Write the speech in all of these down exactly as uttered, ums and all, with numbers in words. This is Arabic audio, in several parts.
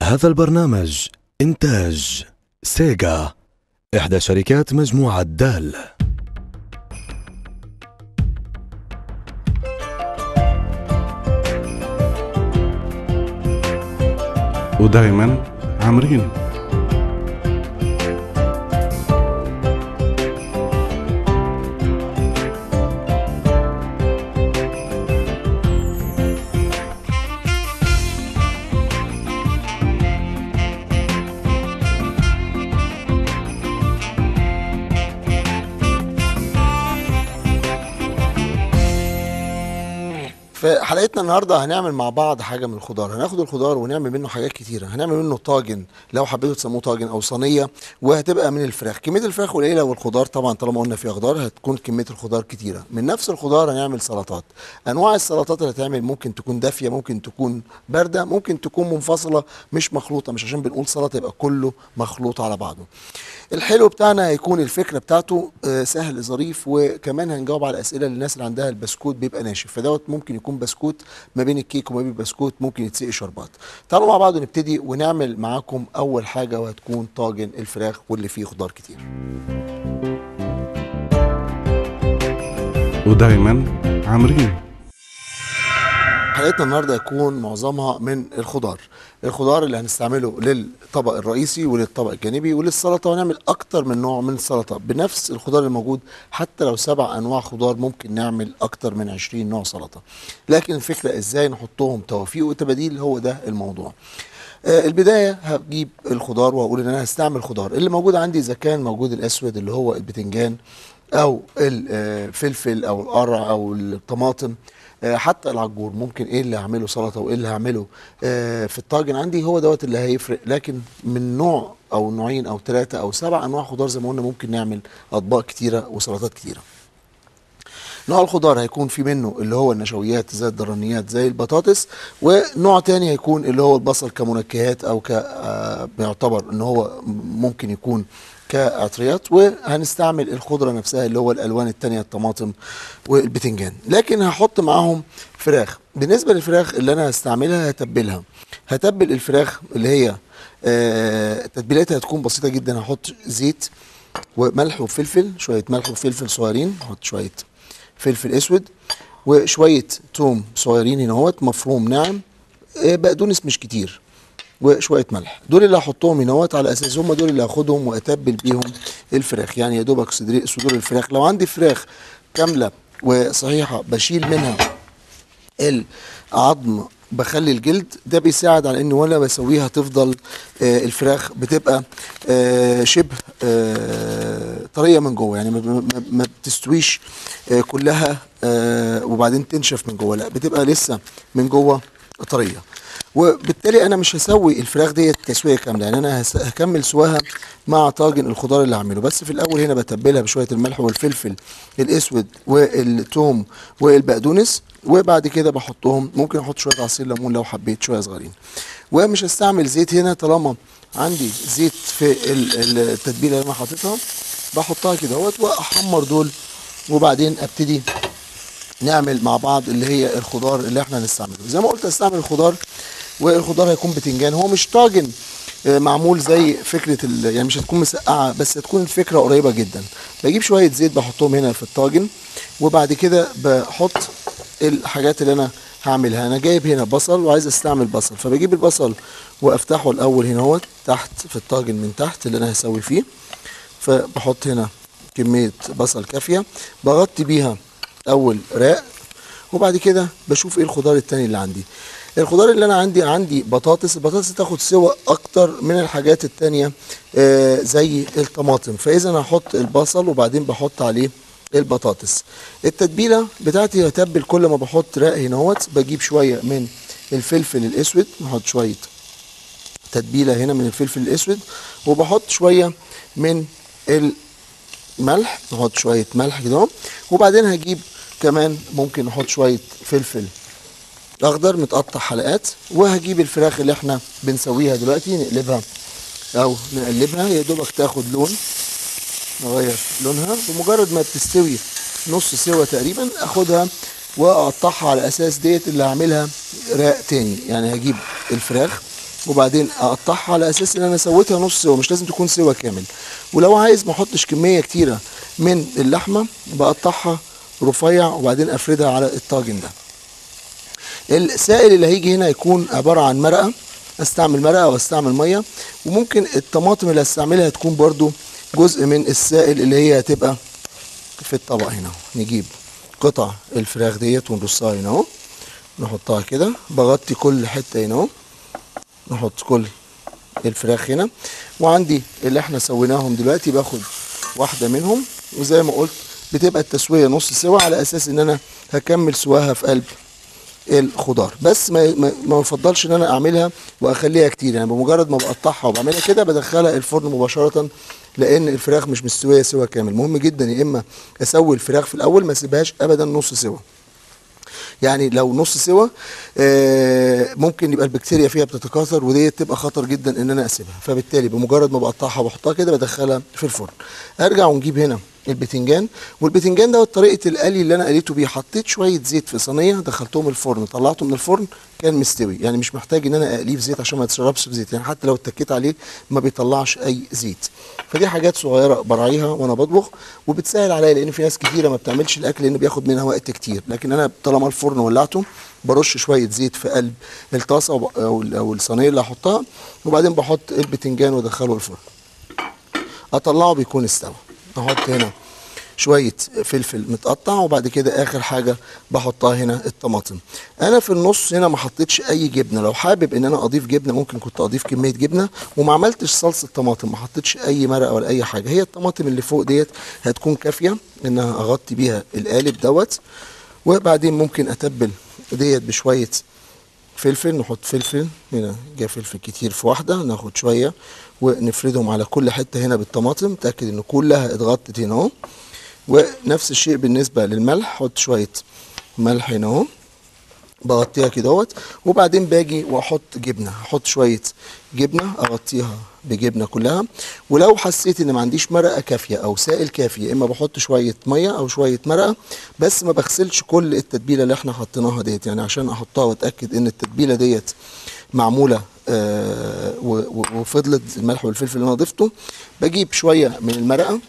هذا البرنامج إنتاج سيجا، إحدى شركات مجموعة دال. ودايما عامرين. في حلقتنا النهارده هنعمل مع بعض حاجه من الخضار. هناخد الخضار ونعمل منه حاجات كتيره. هنعمل منه طاجن لو حبيتوا تسموه طاجن او صينيه، وهتبقى من الفراخ. كميه الفراخ قليله والخضار طبعا طالما قلنا فيها خضار هتكون كميه الخضار كتيره. من نفس الخضار هنعمل سلطات. انواع السلطات اللي هتعمل ممكن تكون دافيه، ممكن تكون بارده، ممكن تكون منفصله مش مخلوطه، مش عشان بنقول سلطه يبقى كله مخلوط على بعضه. الحلو بتاعنا هيكون الفكره بتاعته سهل ظريف، وكمان هنجاوب على اسئله للناس اللي عندها البسكوت بيبقى ناشف، فدوت ممكن يكون بسكوت ما بين الكيك وما بين البسكوت ممكن يتسقي شربات. تعالوا مع بعض نبتدي ونعمل معاكم اول حاجه، وهتكون طاجن الفراخ واللي فيه خضار كتير. ودايما عامرين. حلقتنا النهارده هيكون معظمها من الخضار. الخضار اللي هنستعمله للطبق الرئيسي وللطبق الجانبي وللسلطه، ونعمل اكتر من نوع من السلطه بنفس الخضار الموجود. حتى لو سبع انواع خضار ممكن نعمل اكتر من عشرين نوع سلطه، لكن الفكره ازاي نحطهم توافيق وتباديل، هو ده الموضوع. آه البدايه هجيب الخضار وهقول ان انا هستعمل خضار اللي موجود عندي، اذا كان موجود الاسود اللي هو البتنجان او الفلفل او القرع او الطماطم، حتى العجور ممكن. ايه اللي هعمله سلطه وايه اللي هعمله آه في الطاجن عندي هو دوت اللي هيفرق. لكن من نوع او نوعين او ثلاثه او سبع انواع خضار زي ما قلنا ممكن نعمل اطباق كتيره وسلطات كتيره. نوع الخضار هيكون في منه اللي هو النشويات زي الدرانيات زي البطاطس، ونوع تاني هيكون اللي هو البصل كمنكهات او ك آه بيعتبر ان هو ممكن يكون كعطريات، وهنستعمل الخضرة نفسها اللي هو الألوان التانية الطماطم والبتنجان. لكن هحط معاهم فراخ. بالنسبة للفراخ اللي أنا هستعملها هتبلها. هتبل الفراخ اللي هي آه تتبيلاتها هتكون بسيطة جدا. هحط زيت وملح وفلفل، شوية ملح وفلفل صغيرين، هحط شوية فلفل أسود وشوية توم صغيرين هنا اهوت مفروم ناعم، آه بقدونس مش كتير، وشويه ملح. دول اللي هحطهم هنا اهوت على اساس هم دول اللي هاخدهم واتبل بيهم الفراخ. يعني يا دوبك صدور الفراخ. لو عندي فراخ كامله وصحيحه بشيل منها العظم، بخلي الجلد، ده بيساعد على ان وانا بسويها تفضل آه الفراخ بتبقى آه شبه آه طريه من جوه، يعني ما, ما بتستويش آه كلها آه وبعدين تنشف من جوه، لا بتبقى لسه من جوه طريه. وبالتالي انا مش هسوي الفراخ ديت تسويه كامله، يعني انا هكمل سواها مع طاجن الخضار اللي هعمله. بس في الاول هنا بتبلها بشويه الملح والفلفل الاسود والثوم والبقدونس، وبعد كده بحطهم. ممكن احط شويه عصير ليمون لو حبيت، شويه صغيرين. ومش هستعمل زيت هنا طالما عندي زيت في التتبيله اللي انا حاططها. بحطها كده اهوت واحمر دول، وبعدين ابتدي نعمل مع بعض اللي هي الخضار اللي احنا هنستعمله. زي ما قلت استعمل الخضار، والخضار هيكون بتنجان. هو مش طاجن معمول زي فكره يعني مش هتكون مسقعه، بس هتكون الفكره قريبه جدا. بجيب شويه زيت بحطهم هنا في الطاجن، وبعد كده بحط الحاجات اللي انا هعملها. انا جايب هنا بصل وعايز استعمل بصل، فبجيب البصل وافتحه الاول هنا اهوت تحت في الطاجن من تحت اللي انا هسوي فيه. فبحط هنا كميه بصل كافيه، بغطي بيها اول راق، وبعد كده بشوف ايه الخضار التاني اللي عندي. الخضار اللي انا عندي عندي بطاطس. البطاطس تاخد سوى اكتر من الحاجات التانية آه زي الطماطم، فاذا هحط البصل وبعدين بحط عليه البطاطس. التتبيله بتاعتي هتبل كل ما بحط راق هنا اهوت. بجيب شويه من الفلفل الاسود، نحط شويه تتبيله هنا من الفلفل الاسود، وبحط شويه من الملح، نحط شويه ملح كده، وبعدين هجيب كمان ممكن نحط شويه فلفل اخضر متقطع حلقات، وهجيب الفراخ اللي احنا بنسويها دلوقتي نقلبها او نقلبها يا دوبك تاخد لون، نغير لونها. بمجرد ما بتستوي نص سوا تقريبا اخدها واقطعها على اساس ديت اللي هعملها راق تاني. يعني هجيب الفراخ وبعدين اقطعها على اساس ان انا سويتها نص سوا، مش لازم تكون سوا كامل. ولو عايز ما احطش كميه كتيره من اللحمه بقطعها رفيع وبعدين افردها على الطاجن ده. السائل اللي هيجي هنا يكون عباره عن مرقه، استعمل مرقه او استعمل ميه، وممكن الطماطم اللي هستعملها تكون برضو جزء من السائل اللي هي هتبقى في الطبق هنا. نجيب قطع الفراخ ديت ونرصها هنا اهو، نحطها كده، بغطي كل حته هنا اهو، نحط كل الفراخ هنا. وعندي اللي احنا سويناهم دلوقتي باخد واحده منهم، وزي ما قلت بتبقى التسويه نص سوا على اساس ان انا هكمل سواها في قلب الخضار. بس ما ما ما بفضلش ان انا اعملها واخليها كتير، يعني بمجرد ما بقطعها وبعملها كده بدخلها الفرن مباشره، لان الفراخ مش مستويه سوا كامل. مهم جدا يا اما اسوي الفراخ في الاول، ما اسيبهاش ابدا نص سوا. يعني لو نص سوا آه ممكن يبقى البكتيريا فيها بتتكاثر، ودي تبقى خطر جدا ان انا اسيبها. فبالتالي بمجرد ما بقطعها وبحطها كده بدخلها في الفرن. ارجع ونجيب هنا البتنجان، والبتنجان ده طريقه القلي اللي انا قليته بيه، حطيت شويه زيت في صينيه دخلتهم الفرن، طلعته من الفرن كان مستوي. يعني مش محتاج ان انا اقليه في زيت عشان ما يتشربش في زيت، يعني حتى لو اتكيت عليه ما بيطلعش اي زيت. فدي حاجات صغيره براعيها وانا بطبخ وبتسهل عليا، لان في ناس كتيره ما بتعملش الاكل لانه بياخد منها وقت كتير. لكن انا طالما الفرن ولعته برش شويه زيت في قلب الطاسه او الصينيه اللي هحطها، وبعدين بحط البتنجان وادخله الفرن، اطلعه بيكون استوى. احط هنا شويه فلفل متقطع، وبعد كده اخر حاجه بحطها هنا الطماطم. انا في النص هنا ما حطيتش اي جبنه، لو حابب ان انا اضيف جبنه ممكن كنت اضيف كميه جبنه، وما عملتش صلصه طماطم، ما حطيتش اي مرقه ولا اي حاجه. هي الطماطم اللي فوق ديت هتكون كافيه انها اغطي بيها القالب دوت. وبعدين ممكن اتبل ديت بشويه فلفل، نحط فلفل هنا، جاي فلفل كتير في واحده، ناخد شويه ونفردهم على كل حته هنا بالطماطم، تاكد ان كلها اتغطت هنا اهو. ونفس الشيء بالنسبه للملح، حط شويه ملح هنا اهو، بغطيها كده اهوت. وبعدين باجي واحط جبنه، احط شويه جبنه اغطيها بجبنه كلها. ولو حسيت ان ما عنديش مرقه كافيه او سائل كافي، يا اما بحط شويه ميه او شويه مرقه، بس ما بغسلش كل التتبيله اللي احنا حطيناها ديت، يعني عشان احطها واتاكد ان التتبيله ديت معموله آه وفضلت الملح والفلفل اللي انا ضفته. بجيب شويه من المرقه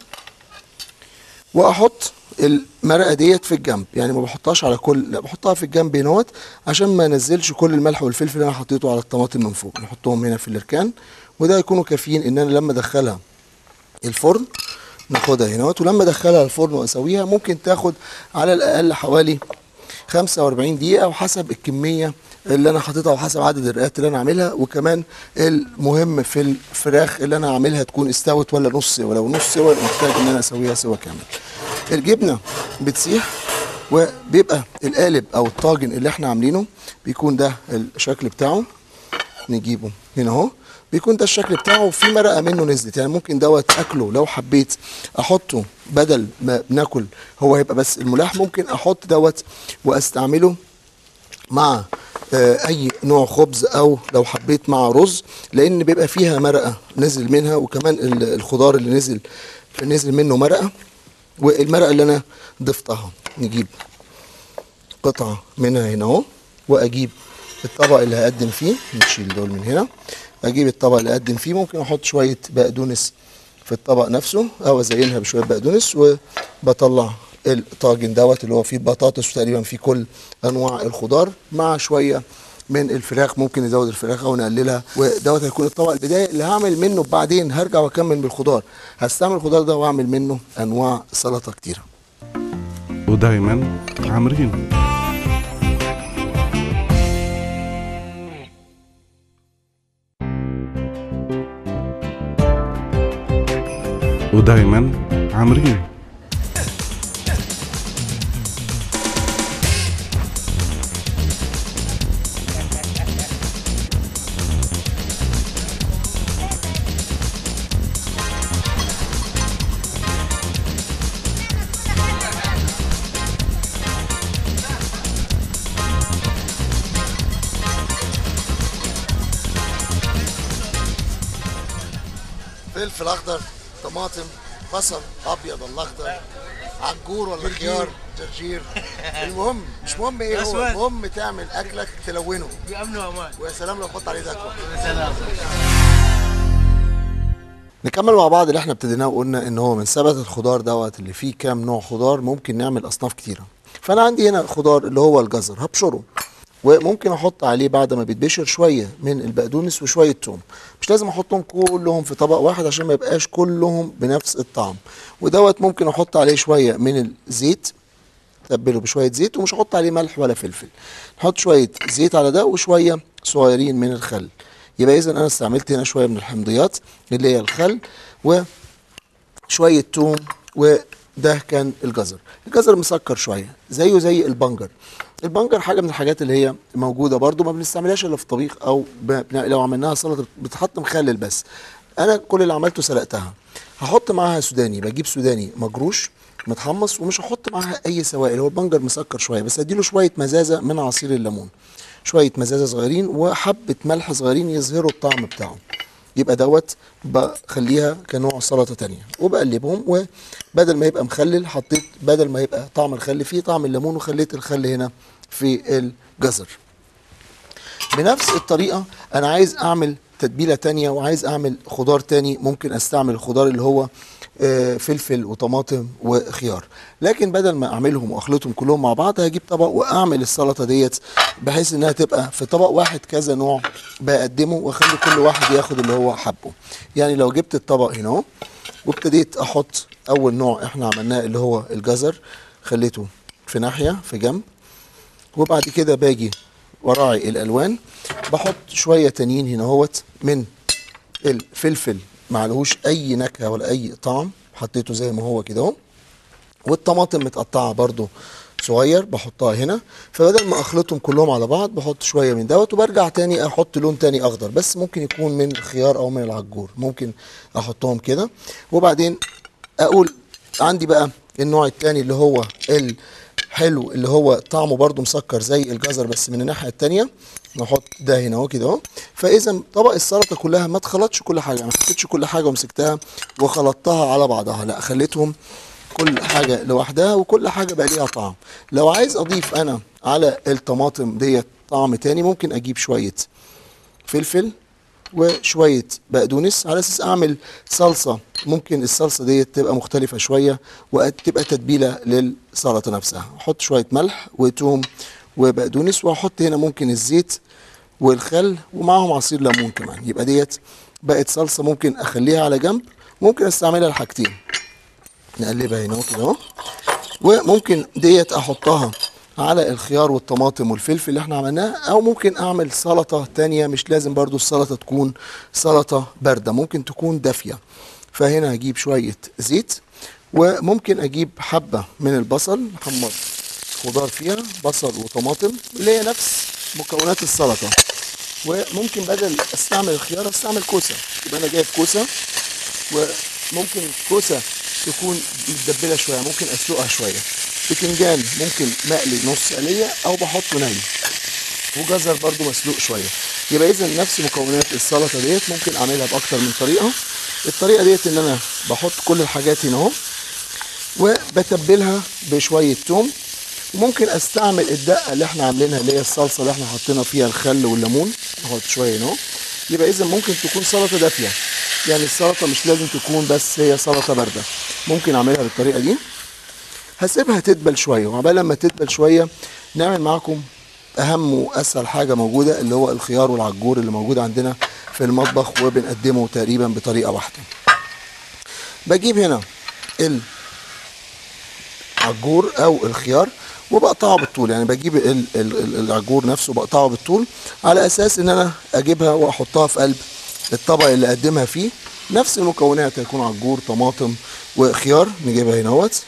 واحط المرقه ديت في الجنب، يعني ما بحطهاش على كل، لا بحطها في الجنب هنا عشان ما انزلش كل الملح والفلفل اللي انا حطيته على الطماطم من فوق. نحطهم هنا في الاركان، وده يكونوا كافيين ان انا لما ادخلها الفرن ناخدها هنا. ولما ادخلها الفرن واسويها ممكن تاخد على الاقل حوالي خمسة وأربعين دقيقه، وحسب الكميه اللي انا حاططها وحسب عدد الرقات اللي انا عاملها. وكمان المهم في الفراخ اللي انا عاملها تكون استوت ولا نص سوا، لو نص سوا محتاج ان انا اسويها سوا كامل. الجبنه بتسيح وبيبقى القالب او الطاجن اللي احنا عاملينه بيكون ده الشكل بتاعه. نجيبه هنا اهو، بيكون ده الشكل بتاعه، وفي مرقه منه نزلت. يعني ممكن دوت اكله لو حبيت احطه بدل ما بناكل هو هيبقى بس الملاح، ممكن احط دوت واستعمله مع اي نوع خبز، او لو حبيت مع رز، لان بيبقى فيها مرقه نزل منها، وكمان الخضار اللي نزل نزل منه مرقه، والمرقه اللي انا ضفتها. نجيب قطعه منها هنا اهو، واجيب الطبق اللي هقدم فيه، نشيل دول من هنا، اجيب الطبق اللي هقدم فيه، ممكن احط شويه بقدونس في الطبق نفسه او ازينها بشويه بقدونس، وبطلع الطاجن دوت اللي هو فيه بطاطس وتقريبا فيه كل انواع الخضار مع شويه من الفراخ. ممكن نزود الفراخ او نقللها، ودوت هيكون الطبق البدايه اللي هعمل منه. بعدين هرجع واكمل بالخضار، هستعمل الخضار ده واعمل منه انواع سلطه كتيره. ودايما عامرين. ودايما عامرين. فلفل اخضر، طماطم، بصل ابيض ولا اخضر، عجور ولا خيار، جرجير. المهم مش مهم ايه هو، المهم تعمل اكلك تلونه بأمن وأمان. ويا سلام لو تحط عليه زيتون. يا سلام. نكمل مع بعض اللي احنا ابتديناه وقلنا ان هو من ثبت الخضار دوت اللي فيه كام نوع خضار ممكن نعمل اصناف كتيره. فانا عندي هنا خضار اللي هو الجزر هبشره، وممكن احط عليه بعد ما بيتبشر شويه من البقدونس وشويه توم. مش لازم احطهم كلهم في طبق واحد عشان ما يبقاش كلهم بنفس الطعم. ودوت ممكن احط عليه شويه من الزيت، تبله بشويه زيت، ومش هحط عليه ملح ولا فلفل. نحط شويه زيت على ده وشويه صغيرين من الخل. يبقى اذا انا استعملت هنا شويه من الحمضيات اللي هي الخل وشويه توم، وده كان الجزر. الجزر مسكر شويه زيه زي البنجر. البنجر حاجه من الحاجات اللي هي موجوده برضو، ما بنستعملهاش الا في طبيخ او ب... لو عملناها سلطه بتحط مخلل بس. انا كل اللي عملته سلقتها. هحط معاها سوداني، بجيب سوداني مجروش متحمص، ومش هحط معاها اي سوائل. هو البنجر مسكر شويه بس اديله شويه مزازه من عصير الليمون، شويه مزازه صغيرين وحبه ملح صغيرين يظهروا الطعم بتاعه. يبقى دوت بخليها كنوع سلطه تانية، وبقلبهم. وبدل ما يبقى مخلل حطيت، بدل ما يبقى طعم الخل فيه طعم الليمون، وخليت الخل هنا في الجزر. بنفس الطريقه انا عايز اعمل تتبيله تانية وعايز اعمل خضار تاني. ممكن استعمل الخضار اللي هو فلفل وطماطم وخيار، لكن بدل ما اعملهم واخلطهم كلهم مع بعض هجيب طبق واعمل السلطه ديت بحيث انها تبقى في طبق واحد كذا نوع بقدمه، واخلي كل واحد ياخد اللي هو حبه. يعني لو جبت الطبق هنا اهو وابتديت احط اول نوع احنا عملناه اللي هو الجزر، خليته في ناحيه في جنب، وبعد كده باجي وراعي الالوان بحط شويه تانيين هنا اهوت من الفلفل معلهوش اي نكهه ولا اي طعم، حطيته زي ما هو كده اهو. والطماطم متقطعه برده صغير بحطها هنا. فبدل ما اخلطهم كلهم على بعض بحط شويه من دوت، وبرجع تاني احط لون تاني اخضر، بس ممكن يكون من الخيار او من العجور، ممكن احطهم كده. وبعدين اقول عندي بقى النوع التاني اللي هو الحلو اللي هو طعمه برده مسكر زي الجزر بس من الناحيه التانيه. نحط ده هنا اهو كده اهو. فاذا طبق السلطه كلها ما اتخلطش كل حاجه، ما حطيتش كل حاجه ومسكتها وخلطتها على بعضها، لا خليتهم كل حاجه لوحدها وكل حاجه بقى ليها طعم. لو عايز اضيف انا على الطماطم ديت طعم تاني ممكن اجيب شويه فلفل وشويه بقدونس على اساس اعمل صلصه. ممكن الصلصه ديت تبقى مختلفه شويه وتبقى تتبيله للسلطه نفسها. احط شويه ملح وتوم وبقدونس، واحط هنا ممكن الزيت والخل ومعاهم عصير ليمون كمان. يبقى ديت بقت صلصه ممكن اخليها على جنب، ممكن استعملها لحاجتين. نقلبها هنا كده اهو. وممكن ديت احطها على الخيار والطماطم والفلفل اللي احنا عملناه، او ممكن اعمل سلطه تانية. مش لازم برضو السلطه تكون سلطه بارده، ممكن تكون دافيه. فهنا هجيب شويه زيت، وممكن اجيب حبه من البصل نحمر خضار فيها، بصل وطماطم اللي هي نفس مكونات السلطه. وممكن بدل استعمل الخيار استعمل كوسه. يبقى انا جايب كوسه، وممكن كوسه تكون متدبله شويه، ممكن اسلقها شويه. بتنجان ممكن مقلي نص قليه او بحطه ني، وجزر برده مسلوق شويه. يبقى اذا نفس مكونات السلطه ديت ممكن اعملها باكتر من طريقه. الطريقه ديت ان انا بحط كل الحاجات هنا اهو وبتبلها بشويه توم، وممكن استعمل الدقه اللي احنا عاملينها اللي هي الصلصه اللي احنا حطينا فيها الخل والليمون، نحط شويه هنا اهو. يبقى اذا ممكن تكون سلطه دافيه، يعني السلطه مش لازم تكون بس هي سلطه بارده، ممكن اعملها بالطريقه دي. هسيبها تدبل شويه، وعقبال لما تدبل شويه نعمل معاكم اهم واسهل حاجه موجوده اللي هو الخيار والعجور اللي موجود عندنا في المطبخ، وبنقدمه تقريبا بطريقه واحده. بجيب هنا العجور او الخيار وبقطعه بالطول، يعني بجيب ال ال العجور نفسه بقطعه بالطول على اساس ان انا اجيبها واحطها في قلب الطبق اللي اقدمها فيه. نفس المكونات هيكون عجور طماطم وخيار. نجيبها هنا اهوت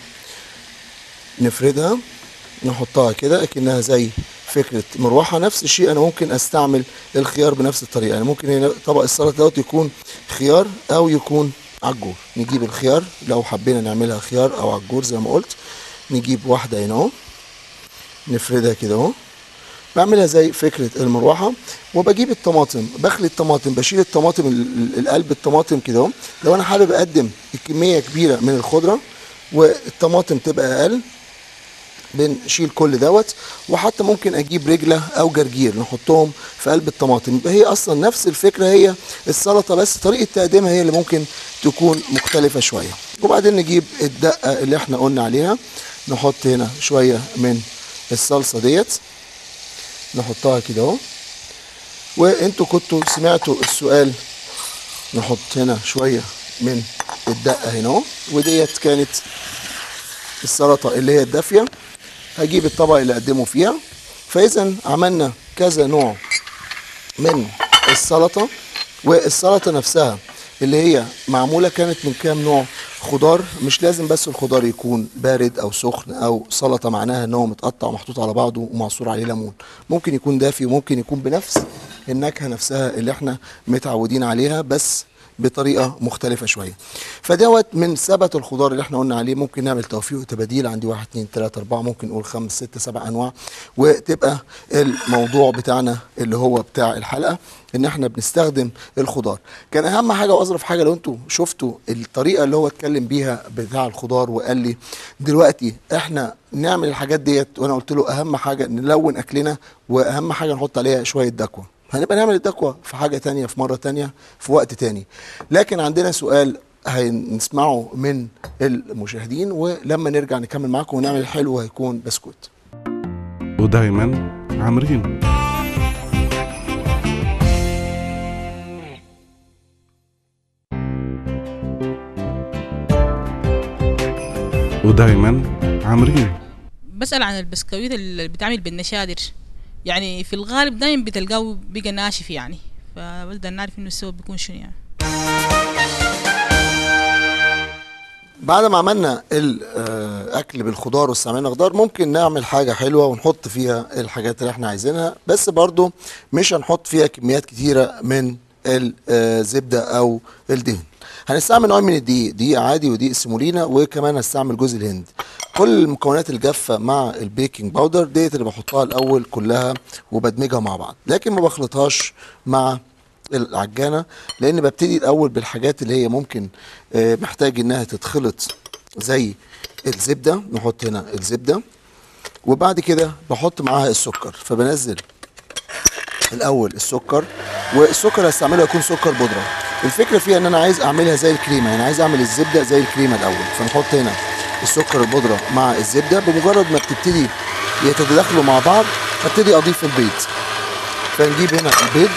ونفردها نحطها كده اكنها زي فكره مروحه. نفس الشيء انا ممكن استعمل الخيار بنفس الطريقه، يعني ممكن هنا طبق السلطه دوت يكون خيار او يكون عجور. نجيب الخيار لو حبينا نعملها خيار او عجور زي ما قلت، نجيب واحده هنا اهو نفردها كده اهو، بعملها زي فكره المروحه. وبجيب الطماطم، بخلي الطماطم، بشيل الطماطم القلب الطماطم كده اهو. لو انا حابب اقدم الكميه كبيره من الخضره والطماطم تبقى اقل، بنشيل كل دوت. وحتى ممكن اجيب رجله او جرجير نحطهم في قلب الطماطم، يبقى هي اصلا نفس الفكره هي السلطه، بس طريقه تقديمها هي اللي ممكن تكون مختلفه شويه. وبعدين نجيب الدقه اللي احنا قلنا عليها، نحط هنا شويه من الصلصه ديت، نحطها كده اهو. وانتوا كنتوا سمعتوا السؤال، نحط هنا شويه من الدقه هنا اهو. وديت كانت السلطه اللي هي الدافيه. هجيب الطبق اللي اقدمه فيها. فاذا عملنا كذا نوع من السلطه، والسلطه نفسها اللي هي معموله كانت من كام نوع خضار. مش لازم بس الخضار يكون بارد او سخن، او سلطه معناها ان هو متقطع ومحطوط على بعضه ومعصور عليه ليمون. ممكن يكون دافي وممكن يكون بنفس النكهه نفسها اللي احنا متعودين عليها، بس بطريقه مختلفه شويه. فدوت من ثبت الخضار اللي احنا قلنا عليه. ممكن نعمل توفيق وتباديل، عندي واحد اتنين تلاته اربعه، ممكن نقول خمس ست سبع انواع. وتبقى الموضوع بتاعنا اللي هو بتاع الحلقه ان احنا بنستخدم الخضار. كان اهم حاجه واظرف حاجه لو انتوا شفتوا الطريقه اللي هو اتكلم بيها بتاع الخضار، وقال لي دلوقتي احنا نعمل الحاجات ديت، وانا قلت له اهم حاجه نلون اكلنا، واهم حاجه نحط عليها شويه دكوه. هنبقى نعمل الدكوة في حاجة تانية، في مرة تانية، في وقت تاني. لكن عندنا سؤال هنسمعه من المشاهدين، ولما نرجع نكمل معاكم ونعمل الحلو هيكون بسكوت. ودايما عامرين. ودايما عامرين. بسأل عن البسكويت اللي بتعمل بالنشادر، يعني في الغالب دايما بتلقاه بقى ناشف، يعني فبقدر نعرف انه السبب بيكون شنو يعني. بعد ما عملنا الاكل بالخضار واستعملنا خضار، ممكن نعمل حاجه حلوه ونحط فيها الحاجات اللي احنا عايزينها، بس برضو مش هنحط فيها كميات كتيره من الزبده او الدهن. هنستعمل نوع من الدقيق، دقيق عادي ودقيق سيمولينا، وكمان هستعمل جوز الهند. كل المكونات الجافه مع البيكنج باودر ديت اللي بحطها الاول كلها وبدمجها مع بعض، لكن ما بخلطهاش مع العجانه، لان ببتدي الاول بالحاجات اللي هي ممكن محتاج انها تتخلط، زي الزبده. نحط هنا الزبده، وبعد كده بحط معاها السكر. فبنزل الاول السكر، والسكر هستعمله يكون سكر بودره. الفكره فيها ان انا عايز اعملها زي الكريمه، يعني عايز اعمل الزبده زي الكريمه الاول. فنحط هنا السكر البودره مع الزبده، بمجرد ما بتبتدي يتداخلوا مع بعض ابتدي اضيف البيض. فنجيب هنا البيض،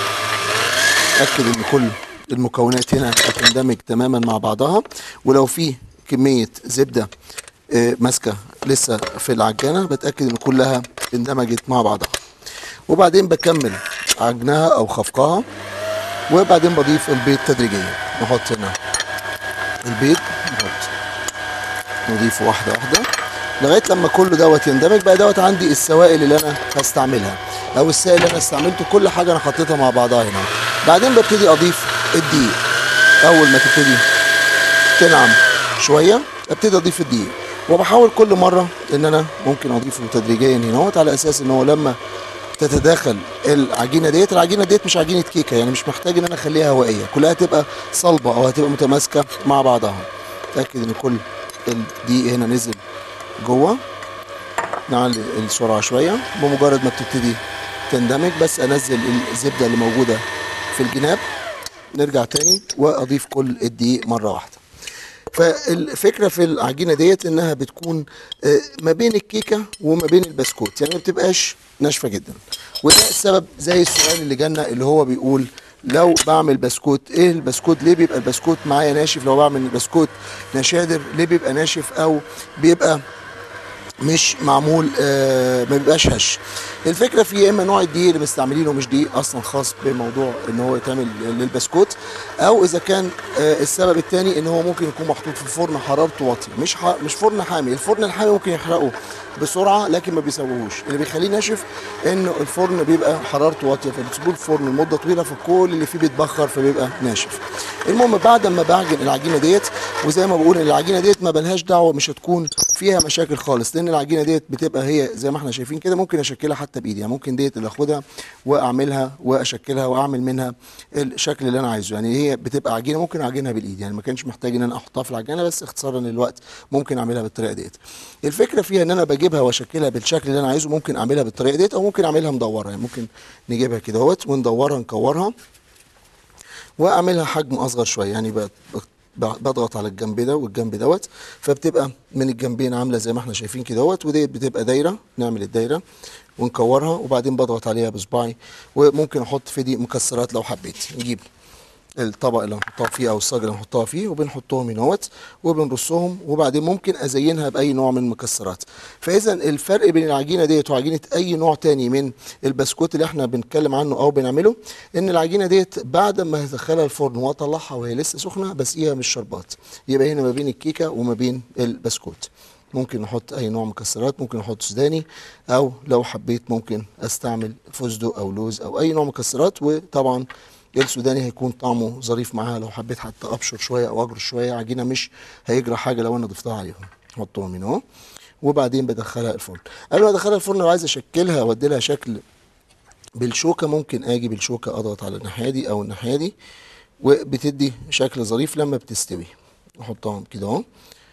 اتاكد ان كل المكونات هنا بتندمج تماما مع بعضها، ولو في كميه زبده ماسكه لسه في العجانه بتاكد ان كلها اندمجت مع بعضها. وبعدين بكمل عجنها او خفقها، وبعدين بضيف البيض تدريجيا. نحط هنا البيض، نحط نضيفه واحده واحده لغايه لما كل دوت يندمج. بقى دوت عندي السوائل اللي انا هستعملها، او السائل اللي انا استعملته، كل حاجه انا حطيتها مع بعضها هنا. بعدين ببتدي اضيف الدقيق. اول ما تبتدي تنعم شويه ابتدي اضيف الدقيق، وبحاول كل مره ان انا ممكن اضيفه تدريجيا هنا، على اساس ان هو لما تتداخل العجينه ديت، العجينه ديت مش عجينه كيكه، يعني مش محتاج ان انا اخليها هوائيه، كلها تبقى صلبه او هتبقى متماسكه مع بعضها. اتاكد ان كل الدقيق هنا نزل جوه. نعلي السرعه شويه، بمجرد ما بتبتدي تندمج بس انزل الزبده اللي موجوده في الجناب، نرجع تاني واضيف كل الدقيق مره واحده. فالفكره في العجينه ديت انها بتكون ما بين الكيكه وما بين البسكوت، يعني ما بتبقاش ناشفه جدا. وده السبب زي السؤال اللي جالنا اللي هو بيقول لو بعمل بسكوت ايه البسكوت، ليه بيبقى البسكوت معايا ناشف؟ لو بعمل البسكوت نشادر ليه بيبقى ناشف او بيبقى مش معمول آه ما بيبقاش هش؟ الفكره في يا اما نوع الدقيق اللي مستعملينه مش دقيق اصلا خاص بموضوع ان هو يتعمل للبسكوت، او اذا كان آه السبب الثاني ان هو ممكن يكون محطوط في فرن حرارته واطيه، مش مش فرن حامي. الفرن الحامي ممكن يحرقه بسرعه لكن ما بيسويهوش، اللي بيخليه ناشف انه الفرن بيبقى حرارته واطيه، فبتسيبوه الفرن لمده طويله فكل اللي فيه بيتبخر فبيبقى ناشف. المهم بعد ما بعجن العجينه ديت وزي ما بقول العجينه ديت ما بلهاش دعوه، مش هتكون فيها مشاكل خالص، لان العجينه ديت بتبقى هي زي ما احنا شايفين كده. ممكن اشكلها حتى بايدي، يعني ممكن ديت اللي اخدها واعملها واشكلها واعمل منها الشكل اللي انا عايزه. يعني هي بتبقى عجينه ممكن اعجنها بالايد، يعني ما كانش محتاج ان انا احطها في العجينه، بس اختصارا للوقت ممكن اعملها بالطريقه ديت. الفكره فيها ان انا بجيبها واشكلها بالشكل اللي انا عايزه، ممكن اعملها بالطريقه ديت او ممكن اعملها مدوره. يعني ممكن نجيبها كده اهوت وندورها نكورها واعملها حجم اصغر شويه، يعني بضغط على الجنب ده والجنب دوت، فبتبقى من الجنبين عامله زي ما احنا شايفين كده اهوت. وديت بتبقى دايره، نعمل الدايره ونكورها وبعدين بضغط عليها بصباعي. وممكن احط في دي مكسرات لو حبيت. نجيب الطبق اللي هنحطها فيه او الصاج اللي هنحطها فيه وبنحطهم هنا اهوت وبنرصهم، وبعدين ممكن ازينها باي نوع من المكسرات. فاذا الفرق بين العجينه ديت وعجينه اي نوع تاني من البسكوت اللي احنا بنتكلم عنه او بنعمله، ان العجينه ديت بعد ما هدخلها الفرن واطلعها وهي لسه سخنه بسقيها من الشربات. يبقى هنا ما بين الكيكه وما بين البسكوت ممكن نحط اي نوع مكسرات، ممكن نحط سوداني او لو حبيت ممكن استعمل فستق او لوز او اي نوع مكسرات. وطبعا السوداني هيكون طعمه ظريف معاها، لو حبيت حتى ابشر شويه او اجرش شويه عجينه مش هيجرى حاجه لو انا ضفتها عليهم. احطهم هنا اهو وبعدين بدخلها الفرن. قبل ما ادخلها الفرن لو عايز اشكلها وادي لها شكل بالشوكه، ممكن اجي بالشوكه اضغط على الناحيه دي او الناحيه دي وبتدي شكل ظريف لما بتستوي. احطهم كده اهو.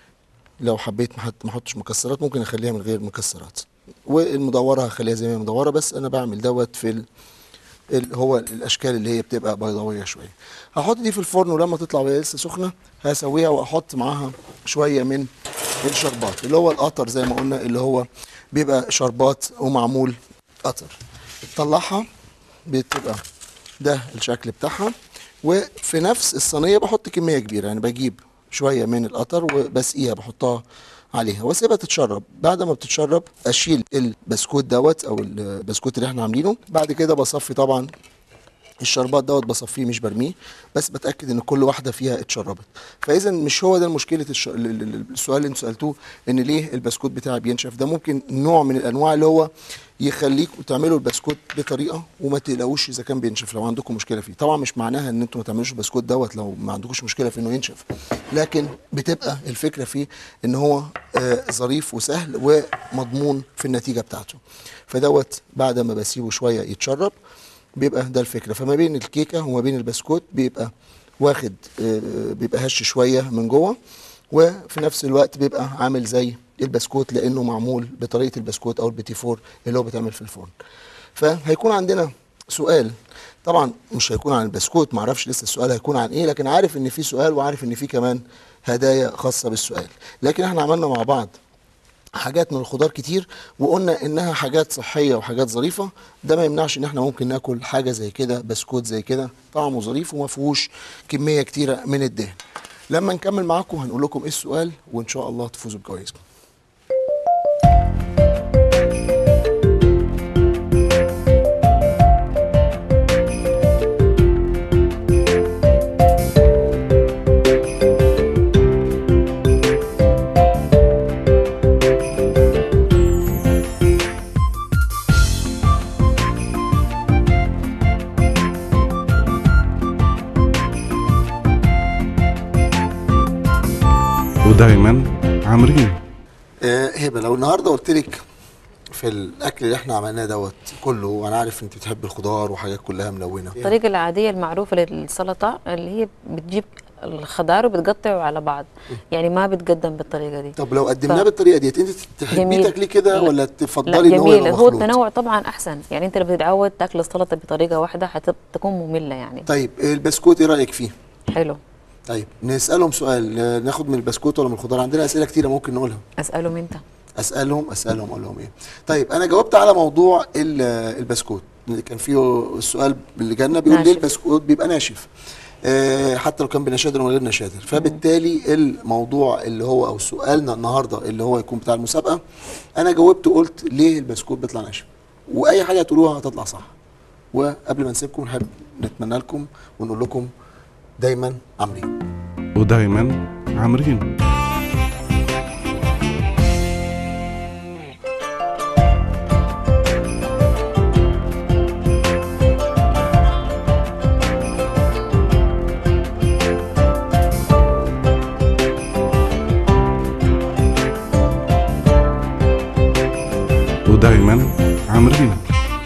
لو حبيت ما احطش مكسرات ممكن اخليها من غير مكسرات، والمدوره هخليها زي ما هي مدوره، بس انا بعمل دوت في ال اللي هو الاشكال اللي هي بتبقى بيضاويه شويه. هحط دي في الفرن ولما تطلع وهي لسه سخنه هسويها واحط معاها شويه من الشربات اللي هو القطر زي ما قلنا، اللي هو بيبقى شربات ومعمول قطر. طلعها بتبقى ده الشكل بتاعها. وفي نفس الصينيه بحط كميه كبيره، يعني بجيب شويه من القطر وبسقيها بحطها عليها واسيبها تتشرب. بعد ما بتتشرب اشيل البسكوت دوت او البسكوت اللي احنا عاملينه. بعد كده بصفي طبعا الشربات دوت، بصفيه مش برميه، بس بتاكد ان كل واحده فيها اتشربت. فاذا مش هو ده مشكله الش... السؤال اللي انتوا سالتوه ان ليه البسكوت بتاعي بينشف. ده ممكن نوع من الانواع اللي هو يخليكم تعملوا البسكوت بطريقه وما تقلقوش اذا كان بينشف لو عندكم مشكله فيه. طبعا مش معناها ان انتوا ما تعملوش البسكوت دوت لو ما عندكوش مشكله في انه ينشف، لكن بتبقى الفكره فيه ان هو آه ظريف وسهل ومضمون في النتيجه بتاعته. فدوت بعد ما بسيبه شويه يتشرب بيبقى ده الفكره. فما بين الكيكه وما بين البسكوت بيبقى واخد آه بيبقى هش شويه من جوه، وفي نفس الوقت بيبقى عامل زي البسكوت لانه معمول بطريقه البسكوت او البيتي فور اللي هو بيتعمل في الفرن. فهيكون عندنا سؤال طبعا مش هيكون عن البسكوت، معرفش لسه السؤال هيكون عن ايه، لكن عارف ان في سؤال وعارف ان في كمان هدايا خاصه بالسؤال. لكن احنا عملنا مع بعض حاجات من الخضار كتير وقلنا انها حاجات صحيه وحاجات ظريفه. ده ما يمنعش ان احنا ممكن ناكل حاجه زي كده، بسكوت زي كده طعمه ظريف وما فيهوش كميه كتيره من الدهن. لما نكمل معاكم هنقول لكم ايه السؤال وان شاء الله تفوزوا بجوائزكم. ودايما عامرين. آه هبه، لو النهارده قلت لك في الاكل اللي احنا عملناه دوت كله، وانا عارف انت بتحب الخضار وحاجات كلها ملونه، الطريقه العاديه المعروفه للسلطه اللي هي بتجيب الخضار وبتقطعه على بعض، يعني ما بتقدم بالطريقه دي. طب لو قدمناه ف... بالطريقه ديت انت تحبي تاكليه كده ولا تفضلي ان هو يبقى مخلوط؟ هو التنوع طبعا احسن، يعني انت لو بتتعود تاكل السلطه بطريقه واحده هتكون ممله يعني. طيب البسكوت ايه رايك فيه؟ حلو. طيب نسالهم سؤال، ناخد من البسكوت ولا من الخضار؟ عندنا اسئله كتيره ممكن نقولها. اسالهم انت. اسالهم اسالهم اقول لهم ايه؟ طيب انا جاوبت على موضوع البسكوت، كان فيه السؤال اللي جالنا بيقول ليه البسكوت بيبقى ناشف آه حتى لو كان بنشادر ولا غير نشادر. فبالتالي الموضوع اللي هو او سؤالنا النهارده اللي هو يكون بتاع المسابقه، انا جاوبت وقلت ليه البسكوت بيطلع ناشف، واي حاجه هتقولوها هتطلع صح. وقبل ما نسيبكم نحب نتمنى لكم ونقول لكم دايما عامرين. ودايما عامرين. ودايما عامرين.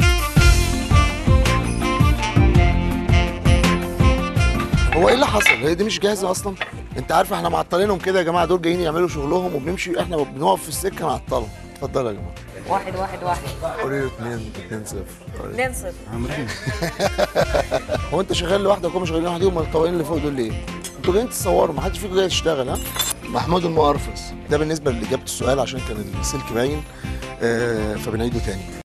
هو ايه اللي حصل؟ هي دي مش جاهزه اصلا؟ انت عارف احنا معطلينهم كده يا جماعه، دول جايين يعملوا شغلهم وبنمشي، احنا بنقف في السكه نعطلهم. اتفضلوا يا جماعه. واحد واحد واحد قولي له اتنين اتنين صفر. اتنين صفر. عامرين. هو انت شغال لوحدك وهم شغالين لوحدهم؟ امال الطواقين اللي فوق دول ليه؟ انتوا جايين تتصوروا، ما حدش فيكم جاي يشتغل. ها؟ محمود المقرفص ده بالنسبه لاجابه السؤال عشان كان السلك باين، آه فبنعيده تاني.